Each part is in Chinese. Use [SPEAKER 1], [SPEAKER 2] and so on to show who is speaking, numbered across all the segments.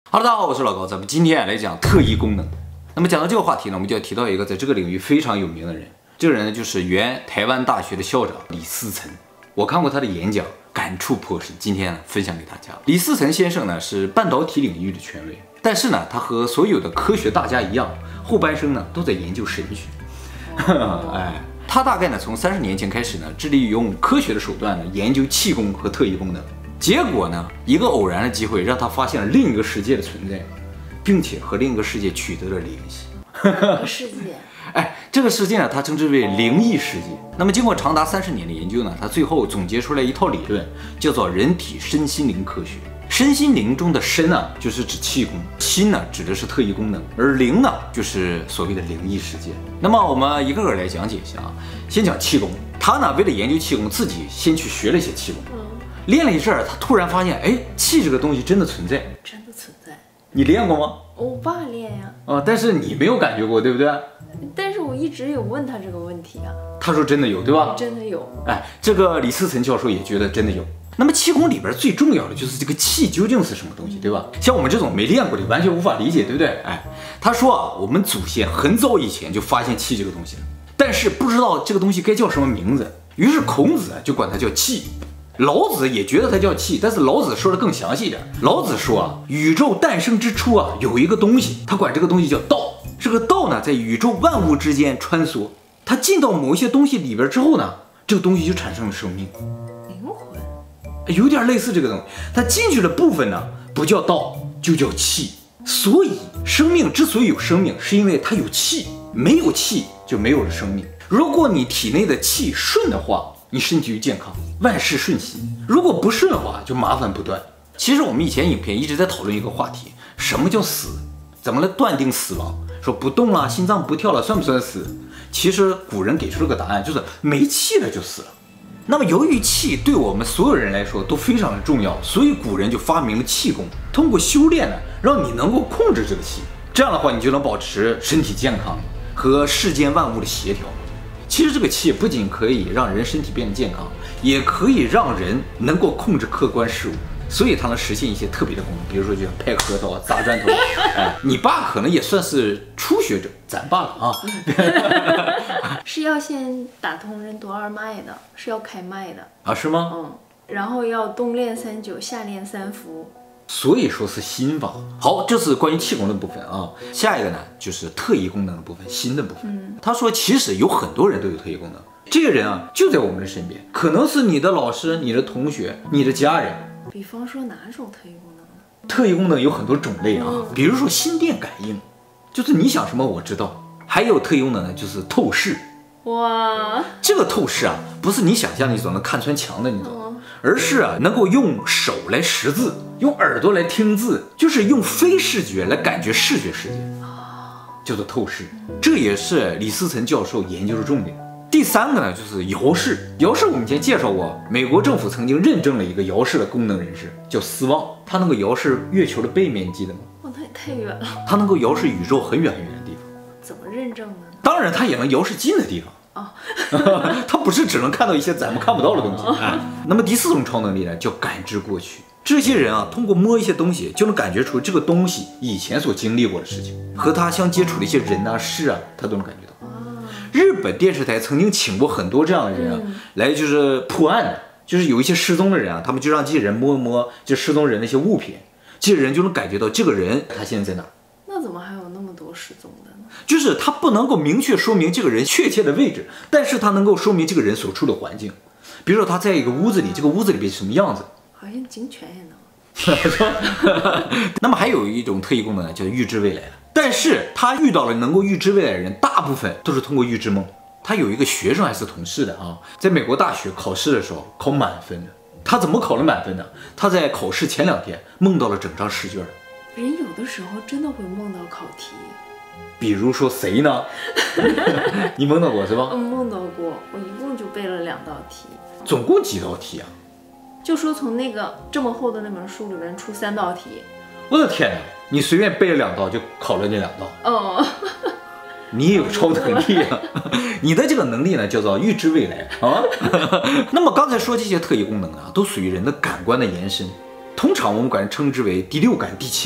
[SPEAKER 1] Hello， 大家好，我是老高，咱们今天来讲特异功能。那么讲到这个话题呢，我们就要提到一个在这个领域非常有名的人，这个人呢就是原台湾大学的校长李思岑。我看过他的演讲，感触颇深，今天呢分享给大家。李思岑先生呢是半导体领域的权威，但是呢他和所有的科学大家一样，后半生呢都在研究神学。哎，他大概呢从30年前开始呢，致力于用科学的手段呢研究气功和特异功能。结果呢，一个偶然的机会让他发现了另一个世界的存在，并且和另一个世界取得了联系。
[SPEAKER 2] 世界，
[SPEAKER 1] 哎，这个世界呢，他称之为灵异世界。那么经过长达30年的研究呢，他最后总结出来一套理论，叫做人体身心灵科学。身心灵中的身呢，就是指气功；心呢，指的是特异功能；而灵呢，就是所谓的灵异世界。那么我们一个个来讲解一下啊。先讲气功，他呢为了研究气功，自己先去学了一些气功。练了一阵儿，他突然发现，哎，气这个东西真的存在，
[SPEAKER 2] 真的存在。
[SPEAKER 1] 你练过吗？
[SPEAKER 2] 我爸练呀。
[SPEAKER 1] 但是你没有感觉过，对不对？
[SPEAKER 2] 但是我一直有问他这个问题啊。
[SPEAKER 1] 他说真的有，对吧？
[SPEAKER 2] 真的有。
[SPEAKER 1] 哎，这个李思岑教授也觉得真的有。那么气功里边最重要的就是这个气究竟是什么东西，对吧？像我们这种没练过的，完全无法理解，对不对？哎，他说啊，我们祖先很早以前就发现气这个东西了，但是不知道这个东西该叫什么名字，于是孔子就管它叫气。老子也觉得它叫气，但是老子说的更详细一点。老子说啊，宇宙诞生之初啊，有一个东西，他管这个东西叫道。这个道呢，在宇宙万物之间穿梭，它进到某一些东西里边之后呢，这个东西就产生了生命。
[SPEAKER 2] 灵魂，
[SPEAKER 1] 有点类似这个东西。它进去的部分呢，不叫道，就叫气。所以生命之所以有生命，是因为它有气，没有气就没有了生命。如果你体内的气顺的话，你身体就健康，万事顺心；如果不顺的话，就麻烦不断。其实我们以前影片一直在讨论一个话题，什么叫死？怎么来断定死亡？说不动了，心脏不跳了，算不算死？其实古人给出了个答案，就是没气了就死了。那么由于气对我们所有人来说都非常的重要，所以古人就发明了气功，通过修炼呢，让你能够控制这个气，这样的话你就能保持身体健康和世间万物的协调。其实这个气不仅可以让人身体变得健康，也可以让人能够控制客观事物，所以它能实现一些特别的功能，比如说就像拍核桃、砸砖头。哎，你爸可能也算是初学者，咱爸了啊。
[SPEAKER 2] 是要先打通任督二脉的，是要开脉的
[SPEAKER 1] 啊？是吗？
[SPEAKER 2] 然后要冬练3九，夏练3伏。所
[SPEAKER 1] 以说是心法。好，这是关于气功的部分啊。下一个呢，就是特异功能的部分，心的部分。他说，其实有很多人都有特异功能，这个人啊就在我们的身边，可能是你的老师、你的同学、你的家人。
[SPEAKER 2] 比方说哪种特异功能呢？
[SPEAKER 1] 特异功能有很多种类啊，比如说心电感应，就是你想什么我知道。还有特异功能呢，就是透视。
[SPEAKER 2] 哇，
[SPEAKER 1] 这个透视啊，不是你想象的那种能看穿墙的那种，而是啊能够用手来识字，用耳朵来听字，就是用非视觉来感觉视觉世界，叫做透视。这也是李思岑教授研究的重点。第三个呢，就是遥视。遥视我们以前介绍过，美国政府曾经认证了一个遥视的功能人士，叫斯旺，他能够遥视月球的背面，记得吗？
[SPEAKER 2] 那也太远了。
[SPEAKER 1] 他能够遥视宇宙很远很远的地方。
[SPEAKER 2] 怎么认证呢？
[SPEAKER 1] 当然，他也能遥视近的地方。他不是只能看到一些咱们看不到的东西。那么第4种超能力呢，叫感知过去。这些人啊，通过摸一些东西，就能感觉出这个东西以前所经历过的事情，和他相接触的一些人啊、事啊，他都能感觉到。日本电视台曾经请过很多这样的人啊，来就是破案的，就是有一些失踪的人啊，他们就让这些人摸一摸就失踪人的一些物品，这些人就能感觉到这个人他现在在哪。
[SPEAKER 2] 那怎么还有那么多失踪的呢？
[SPEAKER 1] 就是他不能够明确说明这个人确切的位置，但是他能够说明这个人所处的环境。比如说他在一个屋子里，这个屋子里边是什么样子，
[SPEAKER 2] 好像警犬也能。
[SPEAKER 1] 那么还有一种特异功能呢，叫预知未来了。但是他遇到了能够预知未来的人，大部分都是通过预知梦。他有一个学生还是同事的啊，在美国大学考试的时候考满分的。他怎么考了满分呢？他在考试前2天梦到了整张试卷。
[SPEAKER 2] 人有的时候真的会梦到考题。
[SPEAKER 1] 比如说谁呢？你梦到过是吧？
[SPEAKER 2] 梦到过，我一共就背了2道题。
[SPEAKER 1] 总共几道题啊？
[SPEAKER 2] 就说从那个这么厚的那本书里面出3道题。
[SPEAKER 1] 我的天哪！你随便背了2道就考了那2道。你也有超能力啊！你的这个能力呢，叫做预知未来啊。那么刚才说这些特异功能啊，都属于人的感官的延伸，通常我们管称之为第6感、第7感。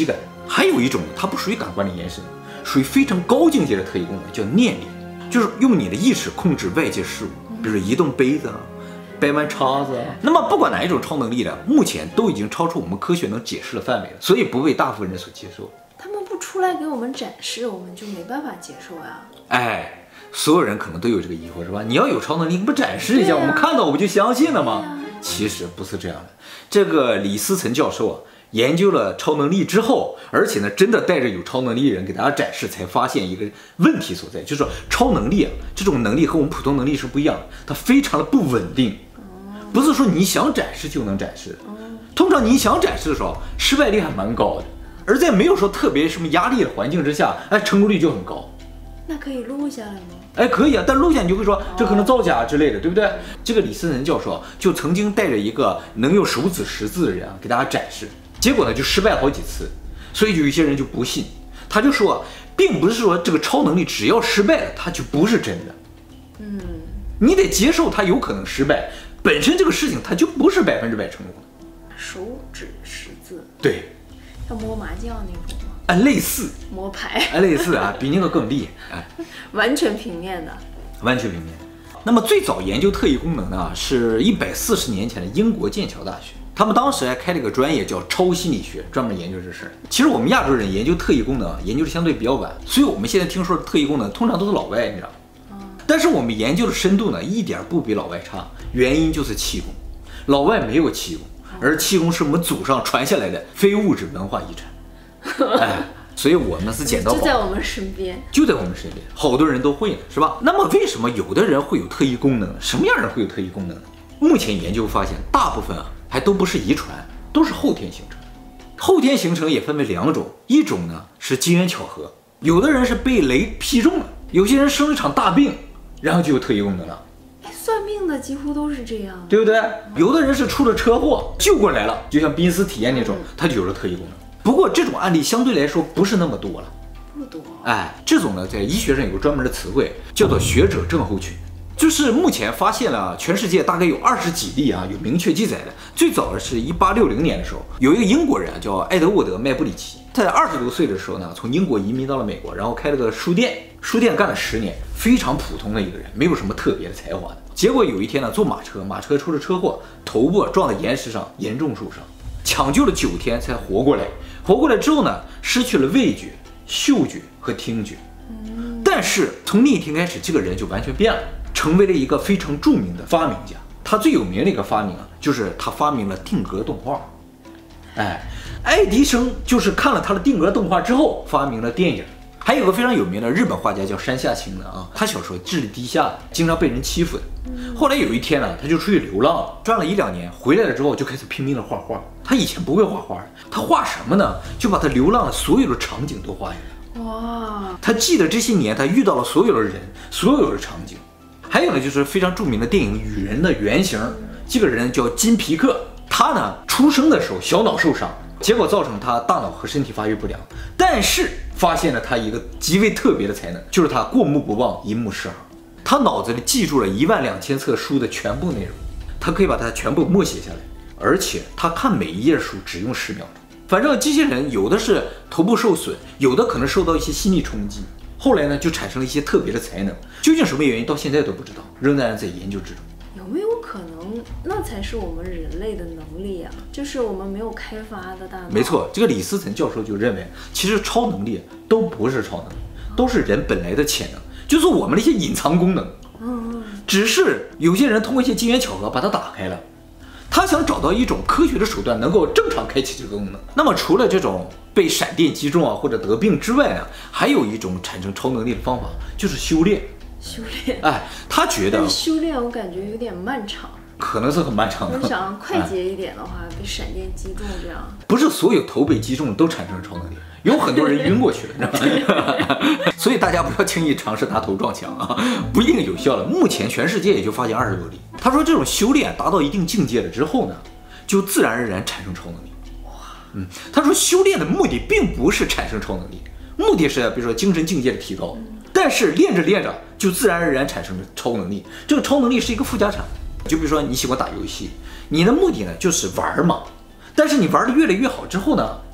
[SPEAKER 1] 还有一种它不属于感官的延伸，属于非常高境界的特异功能，叫念力，就是用你的意识控制外界事物，比如移动杯子啊、掰弯叉子啊。那么不管哪一种超能力呢，目前都已经超出我们科学能解释的范围了，所以不被大部分人所接受。
[SPEAKER 2] 他们不出来给我们展示，我们就没办法接受呀。
[SPEAKER 1] 哎，所有人可能都有这个疑惑，是吧？你要有超能力，你不展示一下，我们看到我不就相信了吗？其实不是这样的。这个李思岑教授啊，研究了超能力之后，而且呢，真的带着有超能力的人给大家展示，才发现一个问题所在，就是说超能力啊，这种能力和我们普通能力是不一样的，它非常的不稳定，不是说你想展示就能展示。通常你想展示的时候，失败率还蛮高的，而在没有说特别什么压力的环境之下，哎，成功率就很高。
[SPEAKER 2] 那可以录下来吗？
[SPEAKER 1] 哎，可以啊，但录下你就会说这可能造假之类的，对不对？这个李思岑教授就曾经带着一个能用手指识字的人给大家展示，结果呢就失败了好几次，所以有一些人就不信，他就说，并不是说这个超能力只要失败了，它就不是真的。你得接受它有可能失败，本身这个事情它就不是100%成功的。
[SPEAKER 2] 手指识字，
[SPEAKER 1] 对，
[SPEAKER 2] 像摸麻将那种吗？
[SPEAKER 1] 啊，类似
[SPEAKER 2] 摸牌，
[SPEAKER 1] 类似啊，比那个更厉害，哎，
[SPEAKER 2] 完全平面的，
[SPEAKER 1] 完全平面。那么最早研究特异功能呢，是140年前的英国剑桥大学，他们当时还开了个专业叫超心理学，专门研究这事儿。其实我们亚洲人研究特异功能研究的相对比较晚，所以我们现在听说的特异功能通常都是老外，你知道吗？但是我们研究的深度呢，一点不比老外差，原因就是气功。老外没有气功，而气功是我们祖上传下来的非物质文化遗产。哎，所以我们是捡到宝，
[SPEAKER 2] 就在我们身边，
[SPEAKER 1] 就在我们身边，好多人都会呢，是吧？那么为什么有的人会有特异功能？什么样的人会有特异功能呢？目前研究发现，大部分还都不是遗传，都是后天形成。后天形成也分为2种，一种呢是机缘巧合，有的人是被雷劈中了，有些人生了一场大病，然后就有特异功能了。
[SPEAKER 2] 算命的几乎都是这样，
[SPEAKER 1] 对不对？有的人是出了车祸救过来了，就像濒死体验那种，他就有了特异功能。不过这种案例相对来说不是那么多了，
[SPEAKER 2] 不多。
[SPEAKER 1] 哎，这种呢，在医学上有个专门的词汇，叫做学者症候群。就是目前发现了全世界大概有20几例有明确记载的。最早的是1860年的时候，有一个英国人叫埃德沃德·麦布里奇，在20多岁的时候呢，从英国移民到了美国，然后开了个书店，书店干了10年，非常普通的一个人，没有什么特别的才华的。结果有一天呢，坐马车出了车祸，头部撞在岩石上，严重受伤，抢救了9天才活过来。活过来之后呢，失去了味觉、嗅觉和听觉。但是从那一天开始，这个人就完全变了，成为了一个非常著名的发明家。他最有名的一个发明就是他发明了定格动画。爱迪生就是看了他的定格动画之后发明了电影。还有个非常有名的日本画家叫山下清的他小时候智力低下，经常被人欺负的。后来有一天呢，他就出去流浪了，转了1-2年，回来了之后就开始拼命的画画。他以前不会画画，他画什么呢？就把他流浪的所有的场景都画下来。
[SPEAKER 2] 哇！
[SPEAKER 1] 他记得这些年他遇到了所有的人，所有的场景。还有呢，就是非常著名的电影《雨人》的原型，这个人叫金皮克。他呢出生的时候小脑受伤，结果造成他大脑和身体发育不良，但是发现了他一个极为特别的才能，就是他过目不忘，一目十行。他脑子里记住了12000册书的全部内容，他可以把它全部默写下来，而且他看每一页书只用10秒钟。反正这些人有的是头部受损，有的可能受到一些心理冲击，后来呢就产生了一些特别的才能，究竟什么原因到现在都不知道，仍然在研究之中。
[SPEAKER 2] 有没有可能那才是我们人类的能力啊？就是我们没有开发的大脑。
[SPEAKER 1] 没错，这个李思岑教授就认为，其实超能力都不是超能力，都是人本来的潜能，就是我们的一些隐藏功能。只是有些人通过一些机缘巧合把它打开了。他想找到一种科学的手段，能够正常开启这个功能。那么除了这种被闪电击中或者得病之外呢，还有一种产生超能力的方法，就是修炼。
[SPEAKER 2] 修炼，
[SPEAKER 1] 他觉得
[SPEAKER 2] 修炼我感觉有点漫长，
[SPEAKER 1] 可能是很漫长的。
[SPEAKER 2] 我想快捷一点的话，被闪电击中这样。
[SPEAKER 1] 不是所有头被击中都产生了超能力，有很多人晕过去了，你知道吗？所以大家不要轻易尝试拿头撞墙不一定有效的。目前全世界也就发现20多例。他说这种修炼达到一定境界了之后呢，就自然而然产生超能力。他说修炼的目的并不是产生超能力，目的是比如说精神境界的提高。但是练着练着就自然而然产生了超能力，这个超能力是一个附加产。就比如说你喜欢打游戏，你的目的呢就是玩嘛，但是你玩的越来越好之后呢，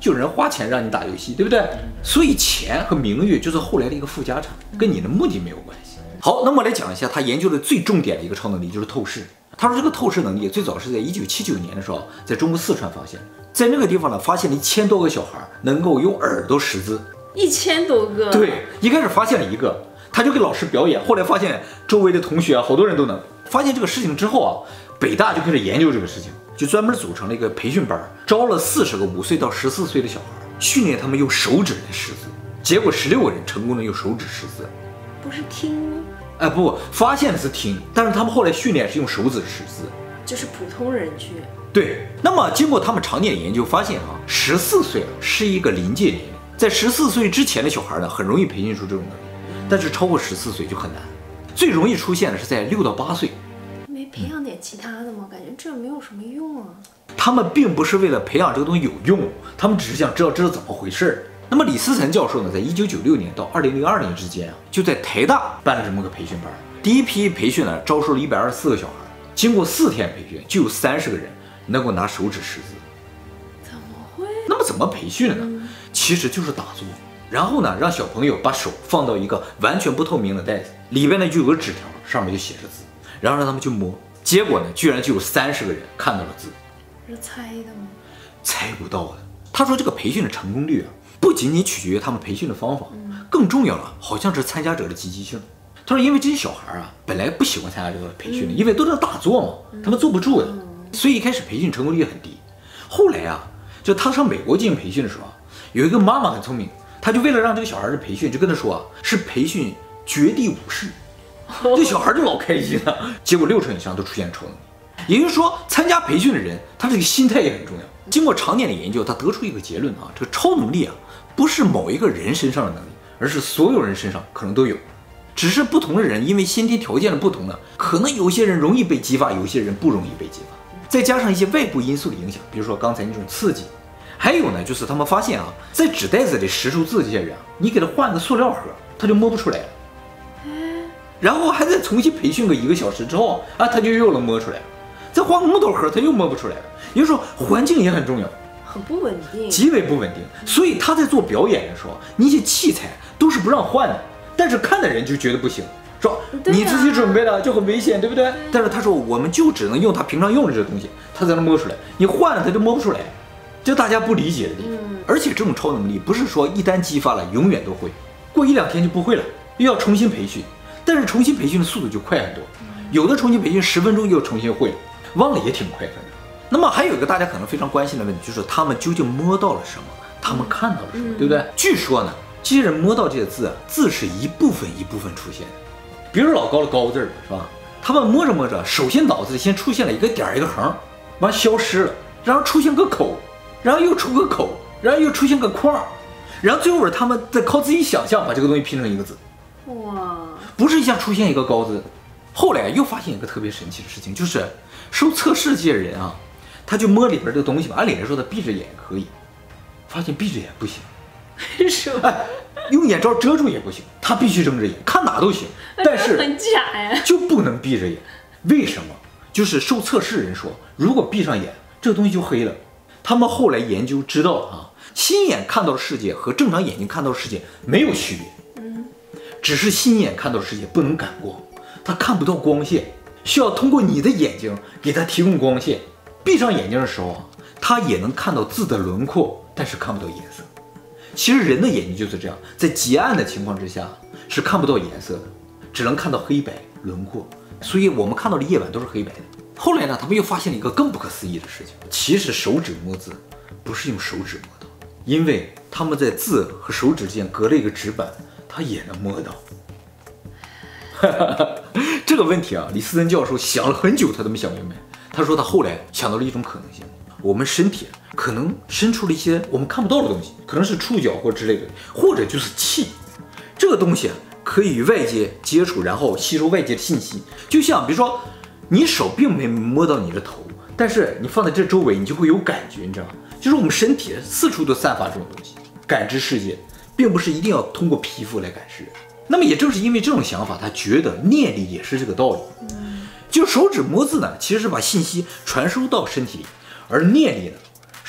[SPEAKER 1] 就有人花钱让你打游戏，对不对？所以钱和名誉就是后来的一个附加产，跟你的目的没有关系。好，那么来讲一下他研究的最重点的一个超能力，就是透视。他说这个透视能力最早是在1979年的时候，在中国四川发现，在那个地方呢，发现了1000多个小孩能够用耳朵识字。
[SPEAKER 2] 1000多个？
[SPEAKER 1] 对，一开始发现了一个，他就给老师表演，后来发现周围的同学啊，好多人都能。发现这个事情之后啊，北大就开始研究这个事情，就专门组成了一个培训班，招了40个5岁到14岁的小孩，训练他们用手指来识字。结果16个人成功的用手指识字。
[SPEAKER 2] 不是听吗？
[SPEAKER 1] 哎，不，发现的是听，但是他们后来训练是用手指识字，
[SPEAKER 2] 就是普通人去。
[SPEAKER 1] 对，那么经过他们常年的研究发现啊，14岁是一个临界年龄，在14岁之前的小孩呢，很容易培训出这种能力，但是超过14岁就很难。最容易出现的是在6到8岁。
[SPEAKER 2] 没培养点其他的吗？感觉这没有什么用啊。
[SPEAKER 1] 他们并不是为了培养这个东西有用，他们只是想知道怎么回事。那么李思岑教授呢，在1996年到2002年之间啊，就在台大办了这么个培训班。第一批培训呢，招收了124个小孩，经过4天培训，就有30个人能够拿手指识字。
[SPEAKER 2] 怎么会？
[SPEAKER 1] 那么怎么培训的呢？其实就是打坐，然后呢，让小朋友把手放到一个完全不透明的袋子里边呢，就有个纸条，上面就写着字，然后让他们去摸。结果呢，居然就有30个人看到了字。
[SPEAKER 2] 是猜的吗？
[SPEAKER 1] 猜不到的。他说这个培训的成功率啊，不仅仅取决于他们培训的方法，更重要了，好像是参加者的积极性。他说因为这些小孩啊，本来不喜欢参加这个培训的，因为都在打坐嘛，他们坐不住的，所以一开始培训成功率很低。后来啊，就他上美国进行培训的时候啊，有一个妈妈很聪明，她就为了让这个小孩的培训，就跟他说啊，是培训绝地武士。这小孩就老开心了，结果60%以上都出现超能力。也就是说，参加培训的人，他这个心态也很重要。经过常年的研究，他得出一个结论啊，这个超能力啊，不是某一个人身上的能力，而是所有人身上可能都有，只是不同的人因为先天条件的不同呢，可能有些人容易被激发，有些人不容易被激发。再加上一些外部因素的影响，比如说刚才那种刺激，还有呢，就是他们发现啊，在纸袋子里识出字这些人啊，你给他换个塑料盒，他就摸不出来了。然后还再重新培训个1个小时之后啊，他就又能摸出来了。再换个木头盒，他又摸不出来了。也就是说，环境也很重要，
[SPEAKER 2] 很不稳定，
[SPEAKER 1] 极为不稳定。所以他在做表演的时候，那些器材都是不让换的，但是看的人就觉得不行，说你自己准备的就很危险，对不对？但是他说，我们就只能用他平常用的这个东西，他才能摸出来。你换了他就摸不出来，这大家不理解的地方。而且这种超能力不是说一旦激发了永远都会，过1-2天就不会了，又要重新培训。但是重新培训的速度就快很多，有的重新培训10分钟又重新会了，忘了也挺快，反正。那么还有一个大家可能非常关心的问题，就是他们究竟摸到了什么，他们看到了什么，对不对？据说呢，这些人摸到这些字啊，字是一部分一部分出现的。比如老高的高字是吧？他们摸着摸着，首先脑子里先出现了一个点一个横，完消失了，然后出现个口，然后又出个口，然后又出现个框，然后最后他们再靠自己想象把这个东西拼成一个字。
[SPEAKER 2] 哇！
[SPEAKER 1] 不是一下出现一个高字。后来又发现一个特别神奇的事情，就是受测试这些人啊，他就摸里边这个东西嘛，按理来说他闭着眼可以，发现闭着眼不行，
[SPEAKER 2] 是吧？
[SPEAKER 1] 哎，用眼罩遮住也不行，他必须睁着眼，看哪都行，但是
[SPEAKER 2] 很假呀，
[SPEAKER 1] 就不能闭着眼。为什么？就是受测试人说，如果闭上眼，这个东西就黑了。他们后来研究知道啊，心眼看到的世界和正常眼睛看到的世界没有区别。只是心眼看到的世界不能感光，它看不到光线，需要通过你的眼睛给它提供光线。闭上眼睛的时候啊，它也能看到字的轮廓，但是看不到颜色。其实人的眼睛就是这样，在极暗的情况之下是看不到颜色的，只能看到黑白轮廓，所以我们看到的夜晚都是黑白的。后来呢，他们又发现了一个更不可思议的事情，其实手指摸字不是用手指摸到，因为他们在字和手指之间隔了一个纸板，他也能摸到。这个问题啊，李思岑教授想了很久，他都没想明白。他说他后来想到了一种可能性，我们身体可能生出了一些我们看不到的东西，可能是触角或之类的，或者就是气。这个东西啊，可以与外界接触，然后吸收外界的信息。就像比如说，你手并没摸到你的头，但是你放在这周围，你就会有感觉，你知道吗？就是我们身体四处都散发这种东西，感知世界。并不是一定要通过皮肤来感知。那么也正是因为这种想法，他觉得念力也是这个道理。就手指摸字呢，其实是把信息传输到身体里，而念力呢，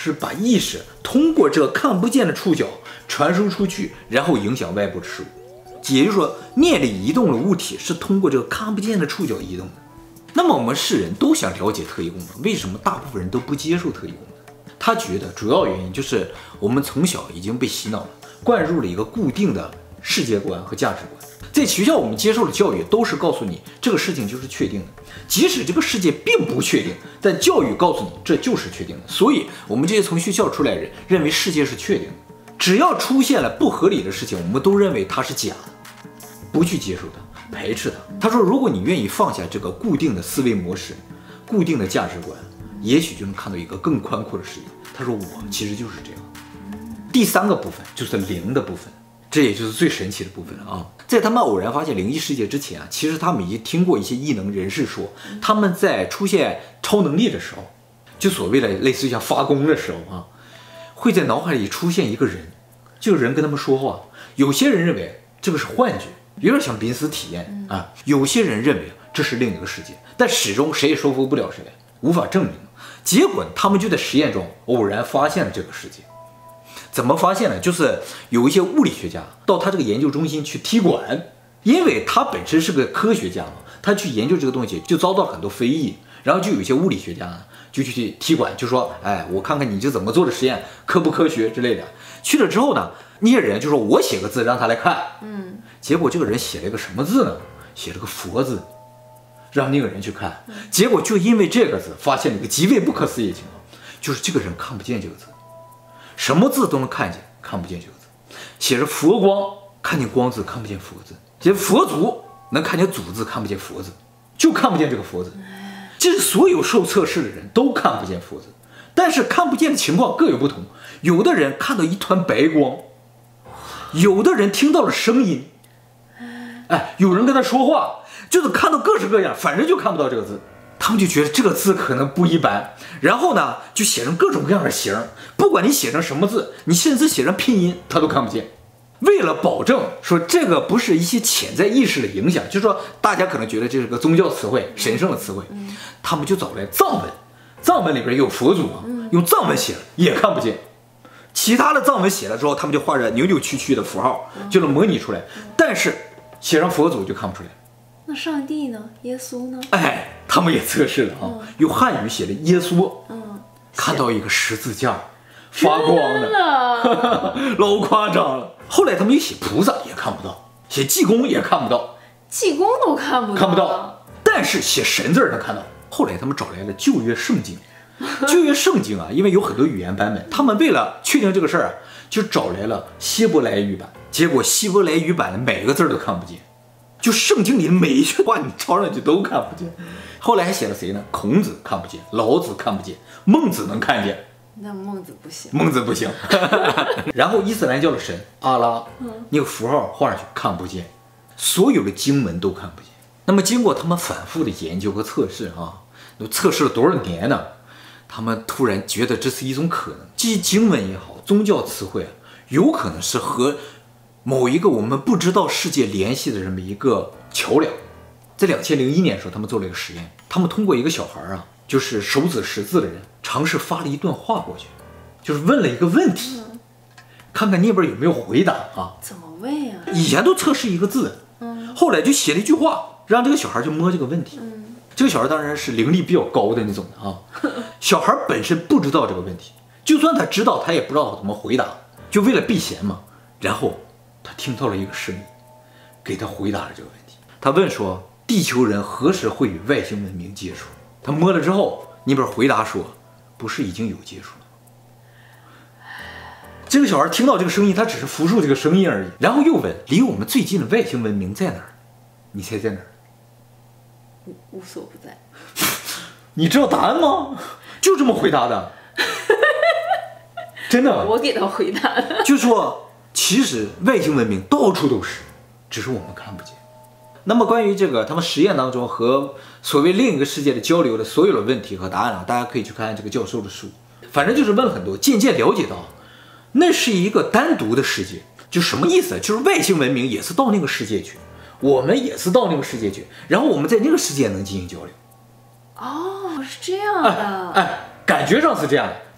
[SPEAKER 1] 是把意识通过这看不见的触角传输出去，然后影响外部的事物。也就是说，念力移动的物体是通过这个看不见的触角移动的。那么我们世人都想了解特异功能，为什么大部分人都不接受特异功能？他觉得主要原因就是我们从小已经被洗脑了，灌入了一个固定的世界观和价值观。在学校我们接受的教育都是告诉你这个事情就是确定的，即使这个世界并不确定，但教育告诉你这就是确定的。所以我们这些从学校出来的人认为世界是确定的，只要出现了不合理的事情，我们都认为它是假的，不去接受它，排斥它。他说，如果你愿意放下这个固定的思维模式、固定的价值观，也许就能看到一个更宽阔的世界。他说，我其实就是这样。第三个部分就是灵的部分，这也就是最神奇的部分了啊！在他们偶然发现灵异世界之前啊，其实他们已经听过一些异能人士说，他们在出现超能力的时候，就所谓的类似于像发功的时候啊，会在脑海里出现一个人，这个人跟他们说话。有些人认为这个是幻觉，有点像濒死体验啊；有些人认为这是另一个世界，但始终谁也说服不了谁，无法证明。结果他们就在实验中偶然发现了这个世界。怎么发现呢？就是有一些物理学家到他这个研究中心去踢馆，因为他本身是个科学家嘛，他去研究这个东西就遭到很多非议，然后就有一些物理学家呢就去踢馆，就说，哎，我看看你这怎么做的实验科不科学之类的。去了之后呢，那些人就说我写个字让他来看，结果这个人写了一个什么字呢？写了个佛字，让那个人去看，结果就因为这个字发现了一个极为不可思议的情况，就是这个人看不见这个字。什么字都能看见，看不见这个字。写着佛光，看见光字，看不见佛字；写佛祖，能看见祖字，看不见佛字，就看不见这个佛字。这是所有受测试的人都看不见佛字，但是看不见的情况各有不同。有的人看到一团白光，有的人听到了声音，哎，有人跟他说话，就是看到各式各样，反正就看不到这个字。他们就觉得这个字可能不一般，然后呢，就写成各种各样的形，不管你写成什么字，你甚至写成拼音，他都看不见。为了保证说这个不是一些潜在意识的影响，就是说大家可能觉得这是个宗教词汇、神圣的词汇，他们就找来藏文，藏文里边有佛祖嘛，用藏文写了也看不见。其他的藏文写了之后，他们就画着扭扭曲曲的符号，就能模拟出来，但是写上佛祖就看不出来。
[SPEAKER 2] 那上帝呢？耶稣呢？
[SPEAKER 1] 哎，他们也测试了啊，用汉语写了耶稣，看到一个十字架发光的，老夸张了。后来他们又写菩萨也看不到，写济公也看不到，
[SPEAKER 2] 济公都看不到，
[SPEAKER 1] 但是写神字能看到。后来他们找来了旧约圣经，旧约圣经啊，因为有很多语言版本，他们为了确定这个事儿啊，就找来了希伯来语版，结果希伯来语版的每个字都看不见。就圣经里的每一句话，你抄上去都看不见。后来还写了谁呢？孔子看不见，老子看不见，孟子能看见。
[SPEAKER 2] 那孟子不行，
[SPEAKER 1] 孟子不行。然后伊斯兰教的神阿拉，那个符号画上去看不见，所有的经文都看不见。那么经过他们反复的研究和测试啊，都测试了多少年呢？他们突然觉得这是一种可能，这些经文也好，宗教词汇啊，有可能是和某一个我们不知道世界联系的这么一个桥梁。在2001年的时候，他们做了一个实验，他们通过一个小孩啊，就是手指识字的人，尝试发了一段话过去，就是问了一个问题，看看那边有没有回答啊？
[SPEAKER 2] 怎么问呀？
[SPEAKER 1] 以前都测试一个字，后来就写了一句话，让这个小孩去摸这个问题。这个小孩当然是灵力比较高的那种的啊，小孩本身不知道这个问题，就算他知道，他也不知道怎么回答，就为了避嫌嘛。然后他听到了一个声音，给他回答了这个问题。他问说，地球人何时会与外星文明接触？他摸了之后，那边回答说，不是已经有接触了吗？这个小孩听到这个声音，他只是复述这个声音而已。然后又问，离我们最近的外星文明在哪儿？你猜在哪儿？
[SPEAKER 2] 无所不在。
[SPEAKER 1] 你知道答案吗？就这么回答的。真的，
[SPEAKER 2] 我给他回答的。
[SPEAKER 1] 就说其实外星文明到处都是，只是我们看不见。那么关于这个他们实验当中和所谓另一个世界的交流的所有的问题和答案啊，大家可以去看这个教授的书。反正就是问了很多，渐渐了解到那是一个单独的世界。就什么意思？就是外星文明也是到那个世界去，我们也是到那个世界去，然后我们在那个世界能进行交流。
[SPEAKER 2] 哦，是这样的。
[SPEAKER 1] 感觉上是这样的，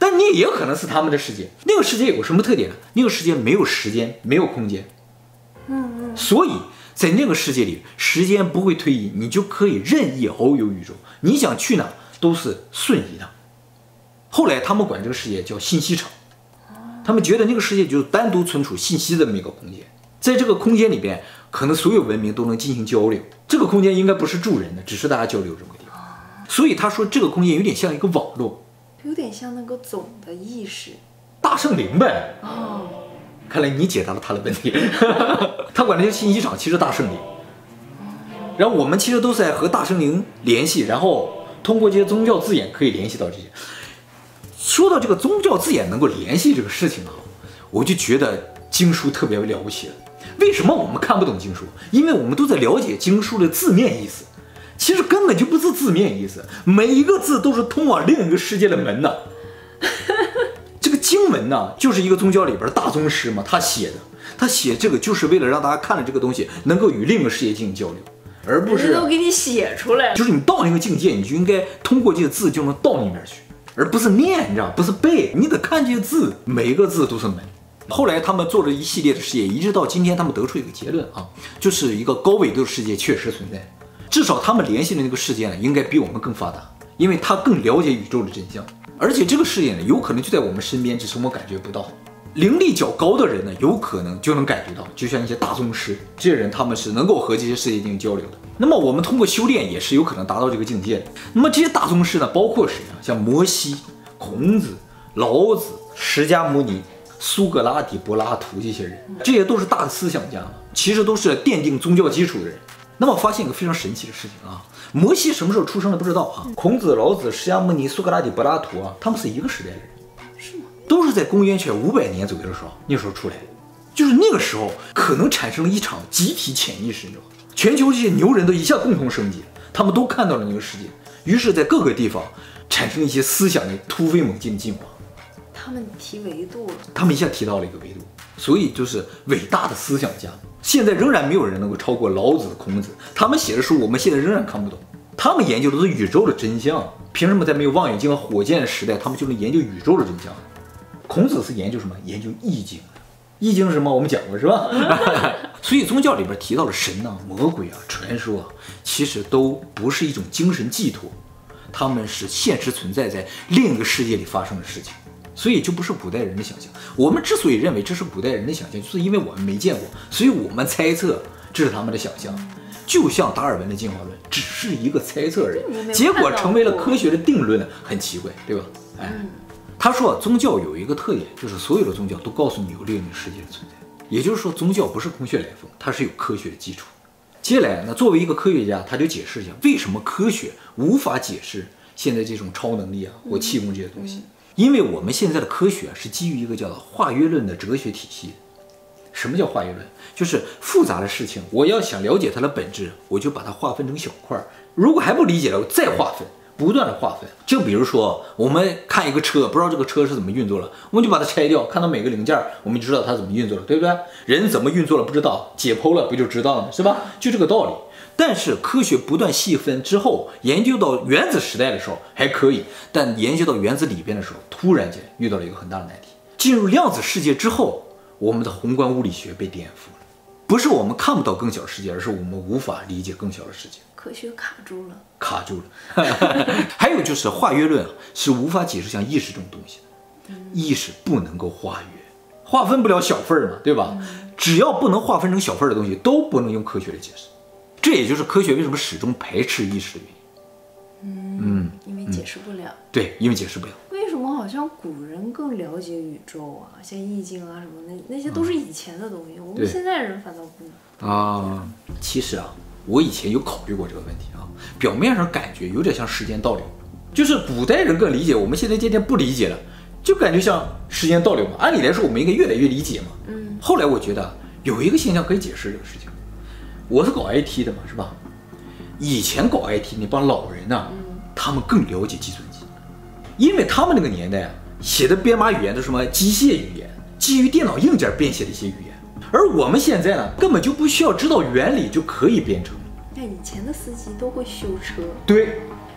[SPEAKER 1] 但你也有可能是他们的世界。那个世界有什么特点呢？那个世界没有时间，没有空间。所以在那个世界里，时间不会推移，你就可以任意遨游宇宙，你想去哪都是瞬移的。后来他们管这个世界叫信息场，他们觉得那个世界就是单独存储信息的这么一个空间，在这个空间里边，可能所有文明都能进行交流。这个空间应该不是住人的，只是大家交流这么个地方。所以他说这个空间有点像一个网络，
[SPEAKER 2] 有点像那个总的意识，
[SPEAKER 1] 大圣灵呗。看来你解答了他的问题。他管这些信息场其实大圣灵，然后我们其实都是在和大圣灵联系，然后通过这些宗教字眼可以联系到这些。说到这个宗教字眼能够联系这个事情啊，我就觉得经书特别了不起了。为什么我们看不懂经书？因为我们都在了解经书的字面意思，其实根本就不是字面意思，每一个字都是通往另一个世界的门呢。这个经文呢，就是一个宗教里边的大宗师嘛，他写这个就是为了让大家看了这个东西能够与另一个世界进行交流，而不是
[SPEAKER 2] 都给你写出来。
[SPEAKER 1] 就是你到那个境界，你就应该通过这些字就能到那边去，而不是念，你知道，不是背，你得看这些字，每一个字都是门。后来他们做了一系列的实验，一直到今天，他们得出一个结论啊，就是一个高纬度的世界确实存在，至少他们联系的那个世界呢，应该比我们更发达，因为他更了解宇宙的真相。而且这个世界呢，有可能就在我们身边，只是我们感觉不到。灵力较高的人呢，有可能就能感觉到，就像一些大宗师，这些人他们是能够和这些世界进行交流的。那么我们通过修炼也是有可能达到这个境界的。那么这些大宗师呢，包括谁啊？像摩西、孔子、老子、释迦牟尼、苏格拉底、柏拉图这些人，这些都是大的思想家，其实都是奠定宗教基础的人。那么发现一个非常神奇的事情啊，摩西什么时候出生的不知道啊，孔子、老子、释迦牟尼、苏格拉底、柏拉图啊，他们是一个时代的人，
[SPEAKER 2] 是吗？
[SPEAKER 1] 都是在公元前500年左右的时候，那时候出来的。就是那个时候可能产生了一场集体潜意识，你知道吗？全球这些牛人都一下共同升级，他们都看到了那个世界，于是在各个地方产生一些思想的突飞猛进的进化。
[SPEAKER 2] 他们提维度了，
[SPEAKER 1] 他们一下提到了一个维度，所以就是伟大的思想家。现在仍然没有人能够超过老子、孔子，他们写的书我们现在仍然看不懂。他们研究的是宇宙的真相，凭什么在没有望远镜和火箭的时代，他们就能研究宇宙的真相？孔子是研究什么？研究易经。易经是什么？我们讲过是吧？所以宗教里边提到的神啊、魔鬼啊、传说啊，其实都不是一种精神寄托，他们是现实存在在另一个世界里发生的事情。所以就不是古代人的想象。我们之所以认为这是古代人的想象，就是因为我们没见过，所以我们猜测这是他们的想象。就像达尔文的进化论只是一个猜测而已，结果成为了科学的定论，很奇怪，对吧？他说宗教有一个特点，就是所有的宗教都告诉你有另一个世界的存在，也就是说宗教不是空穴来风，它是有科学的基础。接下来呢，作为一个科学家，他就解释一下为什么科学无法解释现在这种超能力啊或气功这些东西。因为我们现在的科学是基于一个叫做化约论的哲学体系。什么叫化约论？就是复杂的事情，我要想了解它的本质，我就把它划分成小块，如果还不理解了，我再划分，不断的划分。就比如说我们看一个车，不知道这个车是怎么运作了，我们就把它拆掉，看到每个零件，我们就知道它怎么运作了，对不对？人怎么运作了不知道，解剖了不就知道了吗？是吧？就这个道理。但是科学不断细分之后，研究到原子时代的时候还可以，但研究到原子里边的时候，突然间遇到了一个很大的难题。进入量子世界之后，我们的宏观物理学被颠覆了，不是我们看不到更小的世界，而是我们无法理解更小的世界，
[SPEAKER 2] 科学卡住了。
[SPEAKER 1] 还有就是化约论是无法解释像意识这种东西的，意识不能够化约，划分不了小份嘛，对吧？只要不能划分成小份的东西，都不能用科学来解释。这也就是科学为什么始终排斥意识的原因。
[SPEAKER 2] 因为解释不了。
[SPEAKER 1] 对，因为解释不了。
[SPEAKER 2] 为什么好像古人更了解宇宙啊？像易经啊什么那些都是以前的东西，我们现在人反倒不
[SPEAKER 1] 啊。其实啊，我以前有考虑过这个问题啊，表面上感觉有点像时间倒流，就是古代人更理解，我们现在渐渐不理解了，就感觉像时间倒流嘛。按理来说，我们应该越来越理解嘛。后来我觉得有一个现象可以解释这个事情。我是搞 IT 的嘛，是吧？以前搞 IT 那帮老人呢，他们更了解计算机，因为他们那个年代啊，写的编码语言都是什么机械语言，基于电脑硬件编写的一些语言，而我们现在呢，根本就不需要知道原理就可以编程。
[SPEAKER 2] 但以前的司机都会修车，
[SPEAKER 1] 对，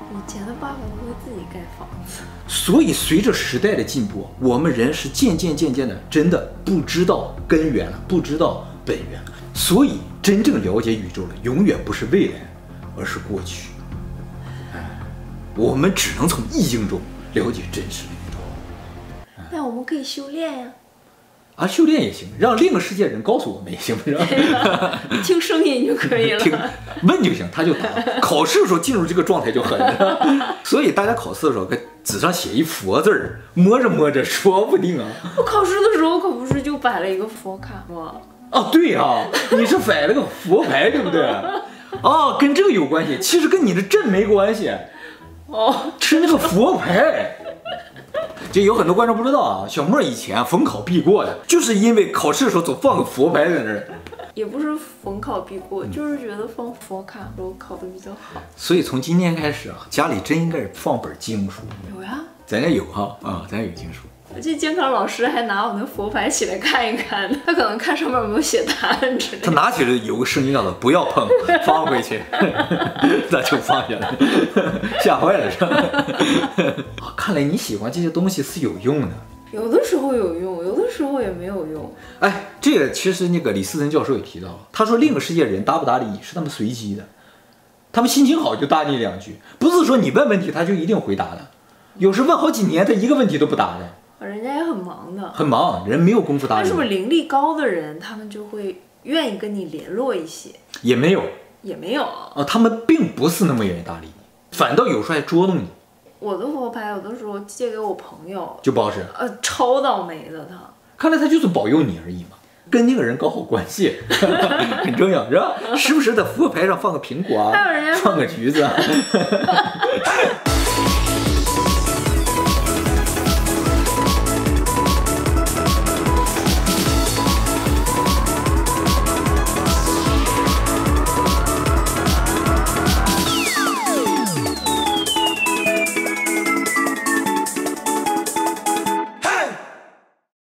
[SPEAKER 2] 以前的爸爸都会自己盖房子。
[SPEAKER 1] 所以随着时代的进步，我们人是渐渐的，真的不知道根源了，不知道本源了。所以真正了解宇宙了，永远不是未来，而是过去。我们只能从易经中了解真实的宇宙。
[SPEAKER 2] 但我们可以修炼呀。
[SPEAKER 1] 修炼也行，让另一个世界人告诉我们也行，是吧？
[SPEAKER 2] 听声音就可以了。
[SPEAKER 1] 听问就行，他就答。考试的时候进入这个状态就很。所以大家考试的时候，搁纸上写一佛字儿，摸着说不定啊。
[SPEAKER 2] 我考试的时候可不是就摆了一个佛卡吗？
[SPEAKER 1] 对啊，你是摆了个佛牌，对不对？跟这个有关系，其实跟你的阵没关系。是那个佛牌。这有很多观众不知道啊，小莫以前逢考必过的，就是因为考试的时候总放个佛牌在那儿。
[SPEAKER 2] 也不是逢考必过，就是觉得放佛卡时候考得比较好。
[SPEAKER 1] 所以从今天开始啊，家里真应该是放本经书。
[SPEAKER 2] 有呀，
[SPEAKER 1] 咱家有咱有经书。
[SPEAKER 2] 我记得监考老师还拿我那佛牌起来看一看，他可能看上面有没有写答案之类的。
[SPEAKER 1] 他拿起来有个声音叫做不要碰，放回去，那就放下来，吓坏了是吧？看来你喜欢这些东西是有用的。
[SPEAKER 2] 有的时候有用，有的时候也没有用。
[SPEAKER 1] 这个其实那个李思岑教授也提到了，他说另一个世界人搭不搭理你是他们随机的，他们心情好就搭你两句，不是说你问问题他就一定回答的，有时问好几年他一个问题都不答的。
[SPEAKER 2] 人家也很忙的，
[SPEAKER 1] 很忙，人没有功夫搭理。
[SPEAKER 2] 那是不是灵力高的人，他们就会愿意跟你联络一些？
[SPEAKER 1] 也没有
[SPEAKER 2] 他
[SPEAKER 1] 们并不是那么愿意搭理你，反倒有时候还捉弄你。
[SPEAKER 2] 我的佛牌有的时候借给我朋友
[SPEAKER 1] 就不好使，
[SPEAKER 2] 超倒霉的他。
[SPEAKER 1] 看来他就是保佑你而已嘛，跟那个人搞好关系很重要，是吧？时不时在佛牌上放个苹果啊，放个橘子啊。